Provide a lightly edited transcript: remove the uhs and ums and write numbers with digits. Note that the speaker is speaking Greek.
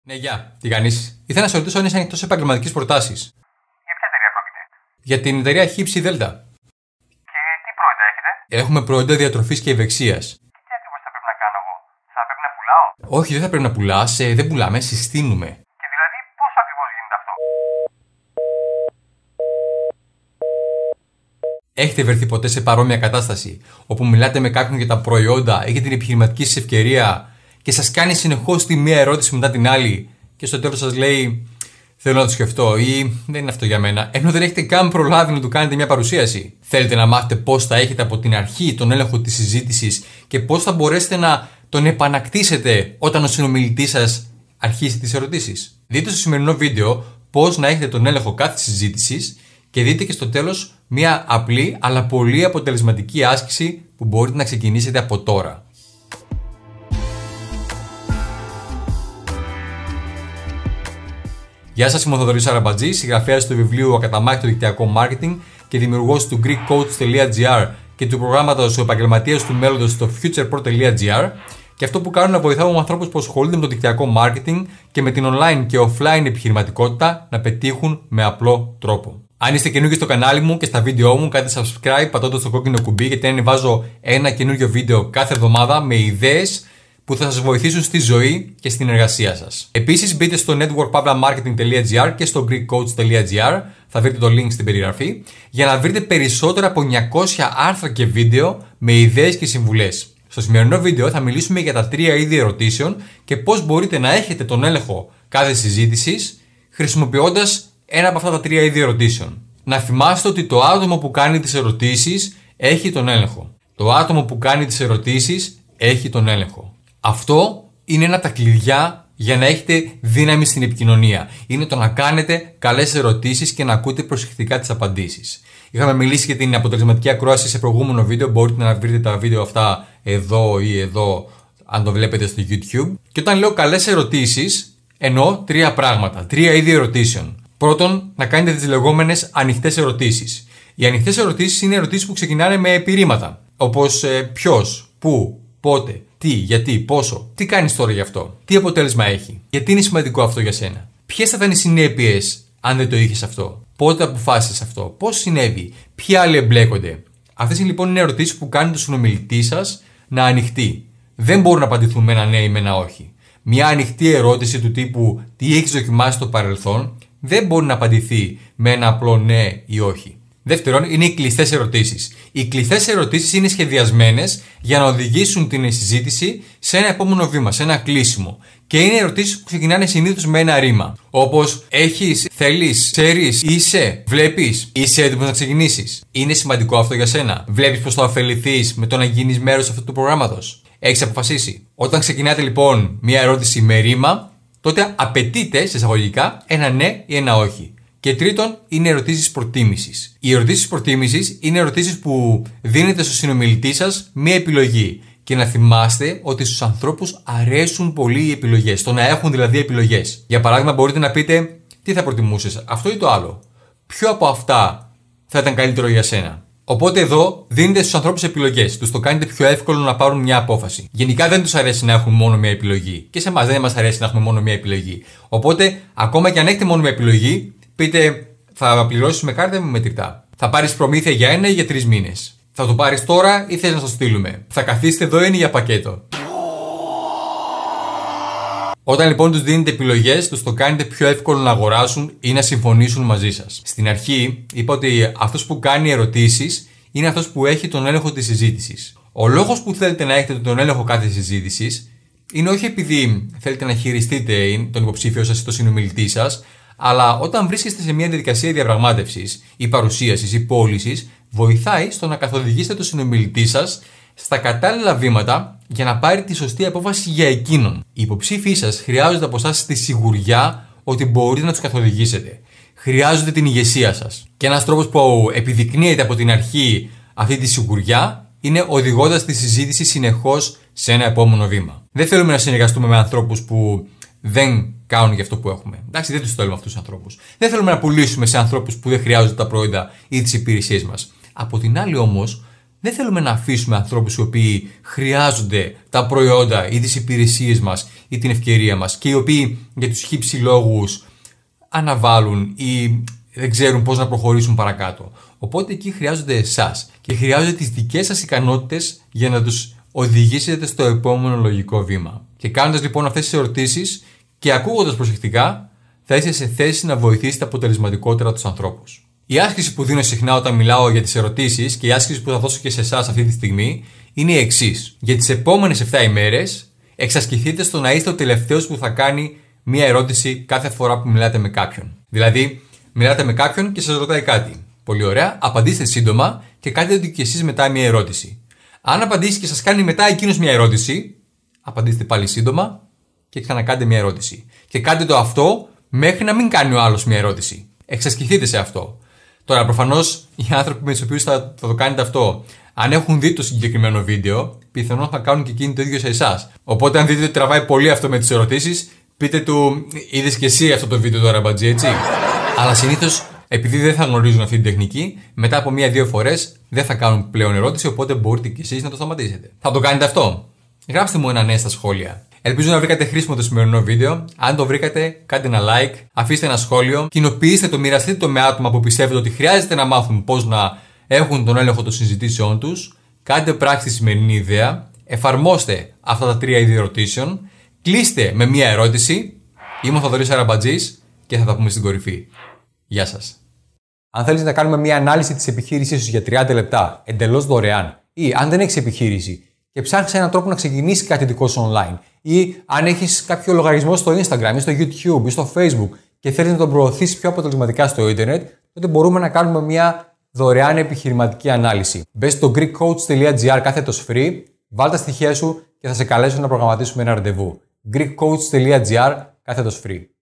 Ναι, γεια. Τι κάνεις? Ήθελα να σε ρωτήσω αν είσαι ανοιχτός σε επαγγελματικές προτάσεις. Για ποια εταιρεία πρόκειται? Για την εταιρεία Χύψη Δέλτα. Και τι προϊόντα έχετε? Έχουμε προϊόντα διατροφής και ευεξίας. Και τι ακριβώς θα πρέπει να κάνω εγώ? Θα πρέπει να πουλάω? Όχι, δεν θα πρέπει να πουλάς, δεν πουλάμε, συστήνουμε. Και δηλαδή πώς ακριβώς γίνεται αυτό? Έχετε βρεθεί ποτέ σε παρόμοια κατάσταση, όπου μιλάτε με κάποιον για τα προϊόντα ή για την επιχειρηματική σας ευκαιρία και σας κάνει συνεχώς τη μία ερώτηση μετά την άλλη και στο τέλος σας λέει θέλω να το σκεφτώ ή δεν είναι αυτό για μένα, ενώ δεν έχετε καν προλάβει να του κάνετε μια παρουσίαση? Θέλετε να μάθετε πώς θα έχετε από την αρχή τον έλεγχο της συζήτησης και πώς θα μπορέσετε να τον επανακτήσετε όταν ο συνομιλητής σας αρχίσει τις ερωτήσεις? Δείτε στο σημερινό βίντεο πώς να έχετε τον έλεγχο κάθε συζήτησης και δείτε και στο τέλος μια απλή αλλά πολύ αποτελεσματική άσκηση που μπορείτε να ξεκινήσετε από τώρα. Γεια σας, είμαι ο Θοδωρής Αραμπατζής, συγγραφέας του βιβλίου Ακαταμάχητο Δικτυακό Marketing και δημιουργός του GreekCoach.gr και του προγράμματος Ο Επαγγελματίας του Μέλλοντος στο futurepro.gr. Και αυτό που κάνω είναι να βοηθάω ανθρώπους που ασχολούνται με το δικτυακό marketing και με την online και offline επιχειρηματικότητα να πετύχουν με απλό τρόπο. Αν είστε καινούργιοι στο κανάλι μου και στα βίντεό μου, κάντε subscribe πατώντας το κόκκινο κουμπί, γιατί ανεβάζω ένα καινούργιο βίντεο κάθε εβδομάδα με ιδέες που θα σας βοηθήσουν στη ζωή και στην εργασία σας. Επίσης μπείτε στο networkpavlamarketing.gr και στο greekcoach.gr, θα βρείτε το link στην περιγραφή, για να βρείτε περισσότερα από 900 άρθρα και βίντεο με ιδέες και συμβουλές. Στο σημερινό βίντεο θα μιλήσουμε για τα 3 είδη ερωτήσεων και πώς μπορείτε να έχετε τον έλεγχο κάθε συζήτησης χρησιμοποιώντας ένα από αυτά τα 3 είδη ερωτήσεων. Να θυμάστε ότι το άτομο που κάνει τις ερωτήσεις έχει τον έλεγχο. Το άτομο που κάνει τις ερωτήσεις έχει τον έλεγχο. Αυτό είναι ένα από τα κλειδιά για να έχετε δύναμη στην επικοινωνία. Είναι το να κάνετε καλές ερωτήσεις και να ακούτε προσεκτικά τις απαντήσεις. Είχαμε μιλήσει για την αποτελεσματική ακρόαση σε προηγούμενο βίντεο. Μπορείτε να βρείτε τα βίντεο αυτά εδώ ή εδώ, αν το βλέπετε στο YouTube. Και όταν λέω καλές ερωτήσεις, εννοώ 3 πράγματα, 3 είδη ερωτήσεων. Πρώτον, να κάνετε τις λεγόμενες ανοιχτές ερωτήσεις. Οι ανοιχτές ερωτήσεις είναι ερωτήσεις που ξεκινάνε με επιρρήματα. Όπως ποιος, πού, πότε, τι, γιατί, πόσο, τι κάνεις τώρα γι' αυτό, τι αποτέλεσμα έχει, γιατί είναι σημαντικό αυτό για σένα, ποιες θα ήταν οι συνέπειες αν δεν το είχες αυτό, πότε αποφάσισες αυτό, πώς συνέβη, ποιοι άλλοι εμπλέκονται. Αυτές λοιπόν είναι ερωτήσεις που κάνουν τον συνομιλητή σας να ανοιχτεί. Δεν μπορούν να απαντηθούν με ένα ναι ή με ένα όχι. Μια ανοιχτή ερώτηση του τύπου τι έχεις δοκιμάσει στο παρελθόν δεν μπορεί να απαντηθεί με ένα απλό ναι ή όχι. Δεύτερον, είναι οι κλειστές ερωτήσεις. Οι κλειστές ερωτήσεις είναι σχεδιασμένες για να οδηγήσουν την συζήτηση σε ένα επόμενο βήμα, σε ένα κλείσιμο. Και είναι ερωτήσεις που ξεκινάνε συνήθως με ένα ρήμα. Όπως έχεις, θέλεις, ξέρεις, είσαι, βλέπεις, είσαι έτοιμος να ξεκινήσεις. Είναι σημαντικό αυτό για σένα. Βλέπεις πως θα ωφεληθείς με το να γίνεις μέρος αυτού του προγράμματος. Έχεις αποφασίσει. Όταν ξεκινάτε λοιπόν μια ερώτηση με ρήμα, τότε απαιτείται σε εισαγωγικά ένα ναι ή ένα όχι. Και τρίτον, είναι ερωτήσεις προτίμησης. Οι ερωτήσεις προτίμησης είναι ερωτήσεις που δίνετε στο συνομιλητή σας μία επιλογή. Και να θυμάστε ότι στους ανθρώπους αρέσουν πολύ οι επιλογές. Το να έχουν δηλαδή επιλογές. Για παράδειγμα, μπορείτε να πείτε τι θα προτιμούσες, αυτό ή το άλλο. Ποιο από αυτά θα ήταν καλύτερο για σένα. Οπότε εδώ δίνετε στους ανθρώπους επιλογές. Τους το κάνετε πιο εύκολο να πάρουν μια απόφαση. Γενικά δεν τους αρέσει να έχουν μόνο μια επιλογή. Και σε εμάς δεν μας αρέσει να έχουμε μόνο μια επιλογή. Οπότε, ακόμα και αν έχετε μόνο μια επιλογή, πείτε θα πληρώσεις με κάρτα ή με μετρητά. Θα πάρεις προμήθεια για 1 ή για 3 μήνες. Θα το πάρεις τώρα ή θες να το στείλουμε. Θα καθίσετε εδώ ή είναι για πακέτο. Όταν λοιπόν τους δίνετε επιλογές, τους το κάνετε πιο εύκολο να αγοράσουν ή να συμφωνήσουν μαζί σας. Στην αρχή είπα ότι αυτός που κάνει ερωτήσεις είναι αυτός που έχει τον έλεγχο της συζήτησης. Ο λόγος που θέλετε να έχετε τον έλεγχο κάθε συζήτησης είναι όχι επειδή θέλετε να χειριστείτε τον υποψήφιο σας ή τον συνομιλητή σας, αλλά όταν βρίσκεστε σε μια διαδικασία διαπραγμάτευσης ή παρουσίασης ή πώλησης, βοηθάει στο να καθοδηγήσετε τον συνομιλητή σας στα κατάλληλα βήματα για να πάρει τη σωστή απόφαση για εκείνον. Οι υποψήφοι σας χρειάζονται από εσάς τη σιγουριά ότι μπορείτε να τους καθοδηγήσετε. Χρειάζονται την ηγεσία σας. Και ένας τρόπος που επιδεικνύεται από την αρχή αυτή τη σιγουριά είναι οδηγώντας τη συζήτηση συνεχώς σε ένα επόμενο βήμα. Δεν θέλουμε να συνεργαστούμε με ανθρώπους που δεν κάνουν για αυτό που έχουμε. Εντάξει, δεν τους θέλουμε αυτούς τους ανθρώπους. Δεν θέλουμε να πουλήσουμε σε ανθρώπους που δεν χρειάζονται τα προϊόντα ή τις υπηρεσίες μας. Από την άλλη όμως, Δεν θέλουμε να αφήσουμε ανθρώπους οι οποίοι χρειάζονται τα προϊόντα ή τις υπηρεσίες μας ή την ευκαιρία μας και οι οποίοι για τους χύψη λόγους αναβάλουν ή δεν ξέρουν πώς να προχωρήσουν παρακάτω. Οπότε εκεί χρειάζονται εσάς και χρειάζονται τις δικές σας ικανότητες για να τους οδηγήσετε στο επόμενο λογικό βήμα. Και κάνοντας λοιπόν αυτές τις ερωτήσεις και ακούγοντας προσεκτικά, θα είστε σε θέση να βοηθήσετε αποτελεσματικότερα τους ανθρώπους. Η άσκηση που δίνω συχνά όταν μιλάω για τις ερωτήσεις και η άσκηση που θα δώσω και σε εσάς αυτή τη στιγμή είναι η εξής. Για τις επόμενες 7 ημέρες, εξασκηθείτε στο να είστε ο τελευταίος που θα κάνει μία ερώτηση κάθε φορά που μιλάτε με κάποιον. Δηλαδή, μιλάτε με κάποιον και σας ρωτάει κάτι. Πολύ ωραία, απαντήστε σύντομα και κάντε και εσείς μετά μία ερώτηση. Αν απαντήσει και σας κάνει μετά εκείνος μία ερώτηση, απαντήστε πάλι σύντομα και ξανακάντε μία ερώτηση. Και κάντε το αυτό μέχρι να μην κάνει ο άλλος μία ερώτηση. Εξασκηθείτε σε αυτό. Τώρα, προφανώς οι άνθρωποι με τους οποίους θα το κάνετε αυτό, αν έχουν δει το συγκεκριμένο βίντεο, πιθανόν θα κάνουν και εκείνοι το ίδιο σε εσάς. Οπότε, αν δείτε ότι τραβάει πολύ αυτό με τις ερωτήσεις, πείτε του, είδες και εσύ αυτό το βίντεο τώρα, μπατζή, έτσι. Αλλά συνήθως, επειδή δεν θα γνωρίζουν αυτή την τεχνική, μετά από 1-2 φορές δεν θα κάνουν πλέον ερώτηση, οπότε μπορείτε και εσείς να το σταματήσετε. Θα το κάνετε αυτό? Γράψτε μου ένα ναι στα σχόλια. Ελπίζω να βρήκατε χρήσιμο το σημερινό βίντεο. Αν το βρήκατε, κάντε ένα like, αφήστε ένα σχόλιο, κοινοποιήστε το, μοιραστείτε το με άτομα που πιστεύετε ότι χρειάζεται να μάθουν πώς να έχουν τον έλεγχο των συζητήσεών τους. Κάντε πράξη τη σημερινή ιδέα, εφαρμόστε αυτά τα 3 είδη ερωτήσεων, κλείστε με μία ερώτηση. Είμαι ο Θοδωρής Αραμπατζής και θα τα πούμε στην κορυφή. Γεια σας. Αν θέλεις να κάνουμε μία ανάλυση της επιχείρησής σου για 30 λεπτά, εντελώς δωρεάν, ή αν δεν έχεις επιχείρηση και ψάχνεις έναν τρόπο να ξεκινήσεις κάτι δικό σου online, ή αν έχεις κάποιο λογαριασμό στο Instagram ή στο YouTube ή στο Facebook και θέλεις να τον προωθήσεις πιο αποτελεσματικά στο Ιντερνετ, τότε μπορούμε να κάνουμε μια δωρεάν επιχειρηματική ανάλυση. Μπες στο GreekCoach.gr/free, βάλ τα στοιχεία σου και θα σε καλέσω να προγραμματίσουμε ένα ραντεβού. GreekCoach.gr/free.